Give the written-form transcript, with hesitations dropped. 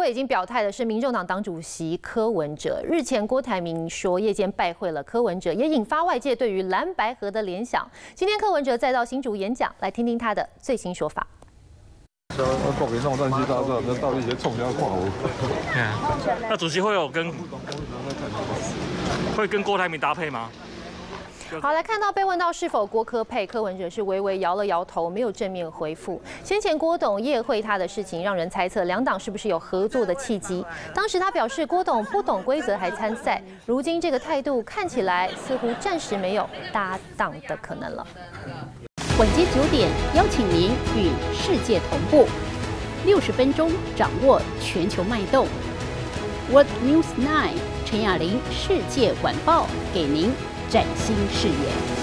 过已经表态的是民众党党主席柯文哲。日前郭台铭说夜间拜会了柯文哲，也引发外界对于蓝白合的联想。今天柯文哲再到新竹演讲，来听听他的最新说法。 国民党战机大战，那到底是冲向跨湖？ 那主席会跟郭台铭搭配吗？ 好，来看到被问到是否郭柯配，柯文哲是微微摇了摇头，没有正面回复。先前郭董夜会他的事情，让人猜测两党是不是有合作的契机。当时他表示郭董不懂规则还参赛，如今这个态度看起来似乎暂时没有搭档的可能了。 晚间9点，邀请您与世界同步，60分钟掌握全球脉动。World News 9，陈雅玲世界晚报给您崭新视野。